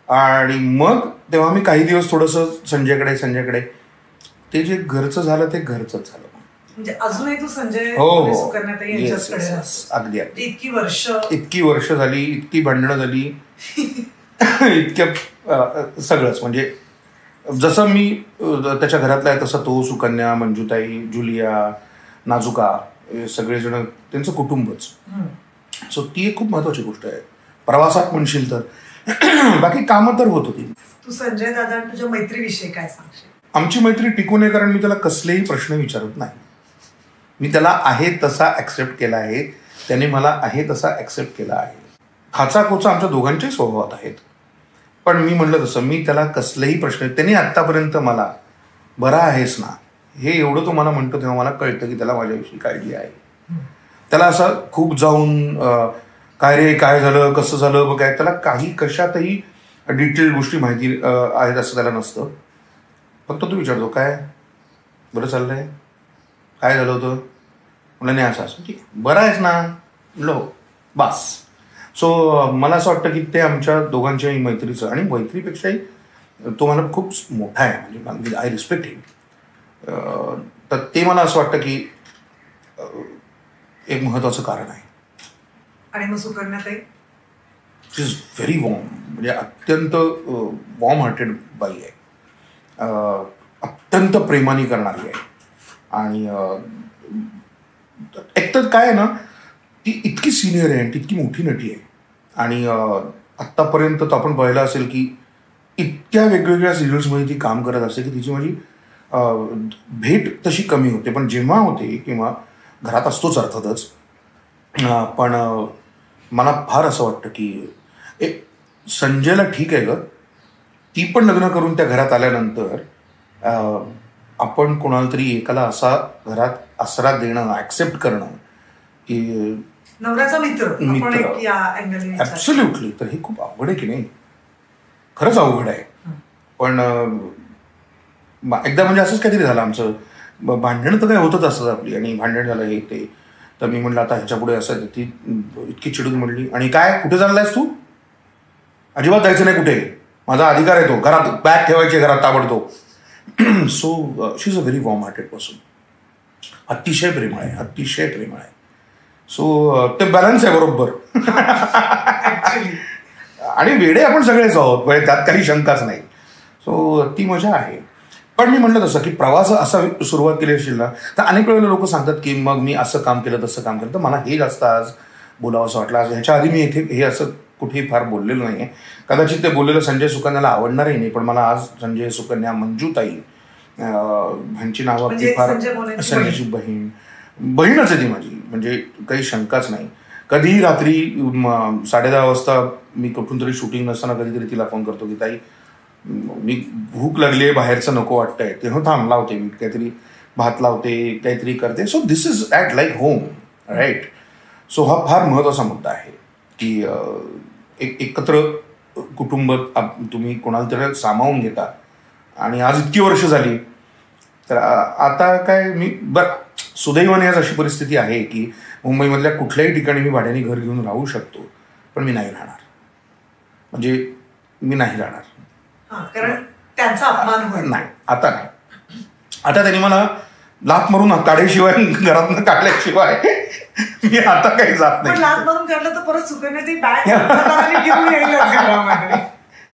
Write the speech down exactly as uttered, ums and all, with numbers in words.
आणि मग तेव्हा मी काही दिवस थोडंसं संजयकडे संजयकडे ते जे घरचं झालं ते घरचंच झालं. म्हणजे अजूनही तू संजय हो सुकन्याताई यांच्याकडे अगदी अगदी इतकी वर्ष इतकी वर्ष झाली, इतकी भांडणं झाली, इतक्या सगळंच. म्हणजे जसं मी त्याच्या घरातला आहे तसं तो, सुकन्या, मंजुताई, जुलिया, नाजुका, सगळेजण त्यांचं कुटुंबच. सो ती एक खूप महत्वाची गोष्ट आहे प्रवासात म्हणशील तर. बाकी कामं तर होत होती. तू संजय दादा आणि तुझ्या मैत्रीविषयी काय सांगशील? आमची मैत्री टिकून आहे कारण मी त्याला कसलेही प्रश्न विचारत नाही. मी त्याला आहे तसा ऍक्सेप्ट केला आहे, त्याने मला आहे तसा ऍक्सेप्ट केला आहे. खाचा खोचा आमच्या दोघांच्याही स्वभावात आहेत, पण मी म्हणलं तसं मी त्याला कसलेही प्रश्न, त्यांनी आत्तापर्यंत मला बरा आहेस ना हे एवढं तो मला म्हणतो तेव्हा मला कळतं की त्याला माझ्याविषयी काळजी आहे. त्याला असं खूप जाऊन काय रे काय झालं कसं झालं काय, त्याला काही कशातही डिटेल गोष्टी माहिती आहेत असं त्याला नसतं. फक्त तू विचारतो काय बरं चाललंय, काय झालं होतं, म्हणलं नाही असं असं ठीक बरं आहेस ना, म्हणलं हो बास. सो मला असं वाटतं की ते आमच्या दोघांच्याही मैत्रीचं, आणि मैत्रीपेक्षाही तो मला खूप मोठा आहे, म्हणजे आय रिस्पेक्ट हिम. तर ते मला असं वाटतं की एक महत्वाचं कारण आहे. आणि मग सुकन्याताई शी इज व्हेरी वॉर्म, म्हणजे अत्यंत वॉर्म हार्टेड बाई आहे, अत्यंत प्रेमाने करणारी आहे. आणि एक तर काय आहे ना, ती इतकी सिनियर आहे आणि ती इतकी मोठी नटी आहे. आणि आत्तापर्यंत तर आपण पाहिलं असेल की इतक्या वेगवेगळ्या सिरियल्समध्ये ती काम करत असते की तिची माझी भेट तशी कमी होते, पण जेव्हा होते किंवा घरात असतोच अर्थातच. पण मला फार असं वाटतं की एक संजयला ठीक आहे ग, ती पण लग्न करून त्या घरात आल्यानंतर आपण कोणाला तरी एकाला असा घरात आसरा देणं, ऍक्सेप्ट करणं की नवऱ्याचा मित्र मित्र ऍब्सोल्युटली, तर हे खूप अवघड आहे की नाही, खरंच अवघड आहे. पण एकदा म्हणजे असंच काहीतरी झालं आमचं, भांडण तर काय होतच असतं आपली, आणि भांडण झालं हे ते. तर मी म्हणलं आता ह्याच्या पुढे असं, ती इतकी चिडून म्हणली आणि काय कुठे चाललायस तू, अजिबात जायचं नाही कुठे, माझा अधिकार आहे तो, घरात बॅग ठेवायची घरात ताबडतोब. So she is a very warm hearted person, अतिशय प्रेमळ आहे, अतिशय प्रेमळ आहे. सो ते बॅलन्स आहे बरोबर. आणि वेडे आपण सगळेच आहोत, म्हणजे त्यात काही शंकाच नाही. सो ती मजा आहे. पण मी म्हटलं तसं की प्रवास असा सुरुवात केली असेल ना, तर अनेक वेळेला लोक सांगतात की मग मी असं काम केलं तसं काम केलं, तर मला हे जास्त आज बोलावं असं वाटलं. आज ह्याच्या आधी मी इथे हे असं कुठेही फार बोललेलं नाही आहे. कदाचित ते बोललेलं संजय सुकन्याला आवडणारही नाही, पण मला आज संजय सुकन्या, मंजुताई ह्यांची नावं अगदी फार, संजयची बहीण बहीणच आहे ती माझी, म्हणजे काही शंकाच नाही. कधीही रात्री साडे दहा वाजता मी कुठून तरी शूटिंग नसताना कधीतरी तिला फोन करतो की ताई मी भूक लागली आहे, बाहेरचं नको वाटतंय, तेव्हा थांब लावते मी काहीतरी, भात लावते, काहीतरी करते. So this is at like home, right. So हा फार महत्त्वाचा मुद्दा आहे की एक एकत्र कुटुंब तुम्ही कोणाला तरी सामावून घेता. आणि आज इतकी वर्ष झाली तर आता काय मी बरं सुदैवाने आज अशी परिस्थिती आहे की मुंबईमधल्या कुठल्याही ठिकाणी मी भाड्याने घर घेऊन राहू शकतो, पण मी नाही राहणार, म्हणजे मी नाही राहणार. कारण त्यांचा अपमान नाही, आता नाही. आता त्यांनी मला लाथ मारून काढल्याशिवाय, घरातनं काढल्याशिवाय मी आता काही जात नाही. लाथ मारून काढलं तर परत सुकन्याताई बॅग घेऊन यायला घरामध्ये.